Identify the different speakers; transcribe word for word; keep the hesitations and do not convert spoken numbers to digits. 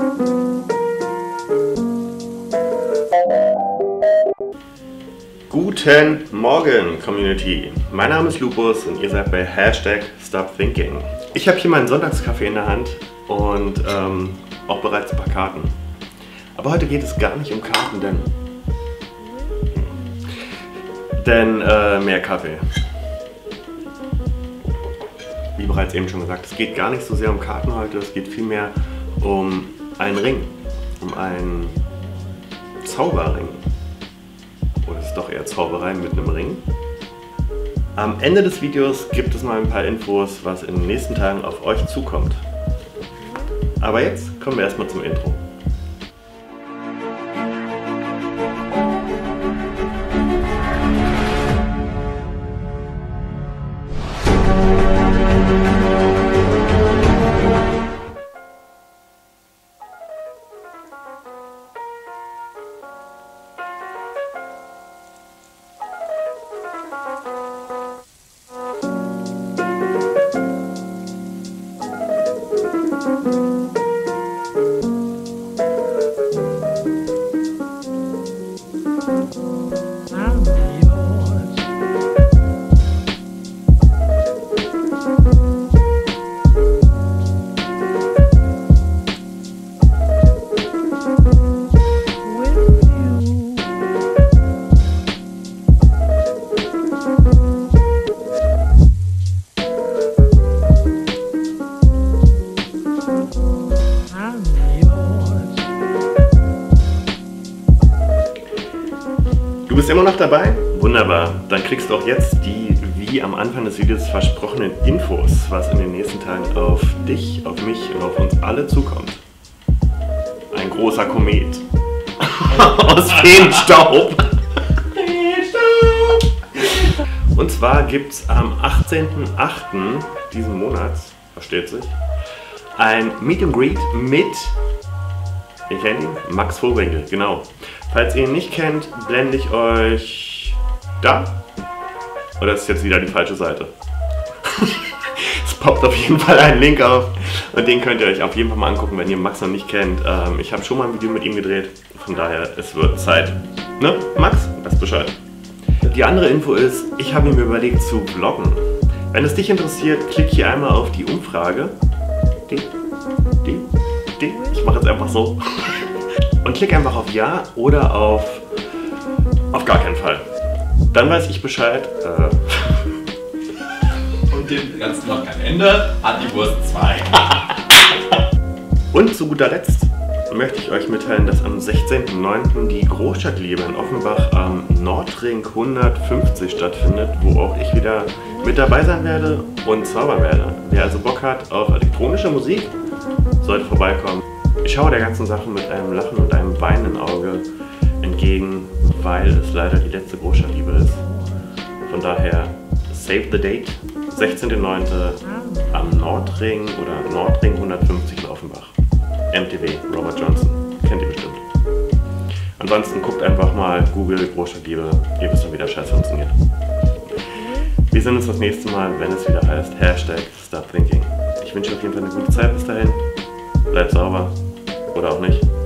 Speaker 1: Guten Morgen, Community! Mein Name ist Lupus und ihr seid bei Hashtag Stop Thinking. Ich habe hier meinen Sonntagskaffee in der Hand und ähm, auch bereits ein paar Karten. Aber heute geht es gar nicht um Karten, denn, denn äh, mehr Kaffee. Wie bereits eben schon gesagt, es geht gar nicht so sehr um Karten heute, es geht vielmehr um einen Ring, um einen Zauberring. Oder es ist doch eher Zauberei mit einem Ring. Am Ende des Videos gibt es noch ein paar Infos, was in den nächsten Tagen auf euch zukommt. Aber jetzt kommen wir erstmal zum Intro. Du bist immer noch dabei? Wunderbar. Dann kriegst du auch jetzt die, wie am Anfang des Videos versprochenen Infos, was in den nächsten Tagen auf dich, auf mich und auf uns alle zukommt. Ein großer Komet. Aus Feenstaub. Und zwar gibt es am achtzehnten achten diesen Monats, versteht sich, ein Meet and Greet mit, ihr kennt ihn, Max Vorwinkel, genau. Falls ihr ihn nicht kennt, blende ich euch da. Oder ist jetzt wieder die falsche Seite? Es poppt auf jeden Fall ein Link auf und den könnt ihr euch auf jeden Fall mal angucken, wenn ihr Max noch nicht kennt. Ähm, ich habe schon mal ein Video mit ihm gedreht, von daher, es wird Zeit. Ne, Max? Weißt Bescheid. Die andere Info ist, ich habe mir überlegt zu vloggen. Wenn es dich interessiert, klick hier einmal auf die Umfrage. Die, die, die. Ich mache jetzt einfach so. Und klick einfach auf Ja oder auf auf gar keinen Fall. Dann weiß ich Bescheid. Äh
Speaker 2: Und dem Ganzen noch kein Ende hat die Wurst zwei.
Speaker 1: Und zu guter Letzt möchte ich euch mitteilen, dass am sechzehnten neunten die Großstadtliebe in Offenbach am Nordring hundertfünfzig stattfindet, wo auch ich wieder mit dabei sein werde und zaubern werde. Wer also Bock hat auf elektronische Musik, sollte vorbeikommen. Ich schaue der ganzen Sache mit einem Lachen und einem weinenden Auge entgegen, weil es leider die letzte Großstadtliebe ist. Von daher, save the date, sechzehnten neunten am Nordring oder Nordring hundertfünfzig in Offenbach. M T V, Robert Johnson, kennt ihr bestimmt. Ansonsten guckt einfach mal Google Großstadtliebe, ihr wisst dann, wie der Scheiß funktioniert. Wir sehen uns das nächste Mal, wenn es wieder heißt Hashtag Stop Thinking. Ich wünsche auf jeden Fall eine gute Zeit bis dahin. Bleibt sauber. Oder auch nicht.